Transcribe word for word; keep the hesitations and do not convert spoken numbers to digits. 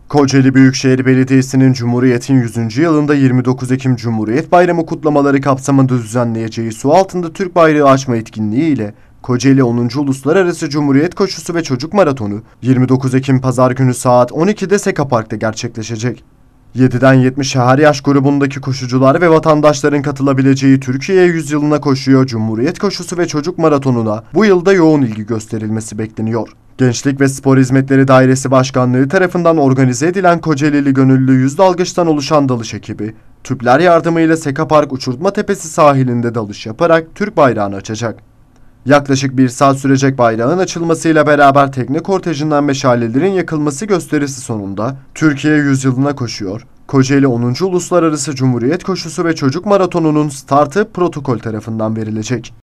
Kocaeli Büyükşehir Belediyesi'nin Cumhuriyet'in yüzüncü yılında yirmi dokuz Ekim Cumhuriyet Bayramı kutlamaları kapsamında düzenleyeceği su altında Türk bayrağı açma etkinliği ile Kocaeli onuncu Uluslararası Cumhuriyet Koşusu ve Çocuk Maratonu yirmi dokuz Ekim Pazar günü saat on ikide Seka Park'ta gerçekleşecek. yediden yetmişe her yaş grubundaki koşucular ve vatandaşların katılabileceği Türkiye yüzyılına koşuyor Cumhuriyet Koşusu ve Çocuk Maratonu'na bu yılda yoğun ilgi gösterilmesi bekleniyor. Gençlik ve Spor Hizmetleri Dairesi Başkanlığı tarafından organize edilen Kocaelili gönüllü yüz dalgıçtan oluşan dalış ekibi, tüpler yardımıyla Seka Park Uçurtma Tepesi sahilinde dalış yaparak Türk bayrağını açacak. Yaklaşık bir saat sürecek bayrağın açılmasıyla beraber tekne kortejinden meşalelerin yakılması gösterisi sonunda Türkiye yüzyılına koşuyor, Kocaeli onuncu Uluslararası Cumhuriyet Koşusu ve Çocuk Maratonu'nun startı protokol tarafından verilecek.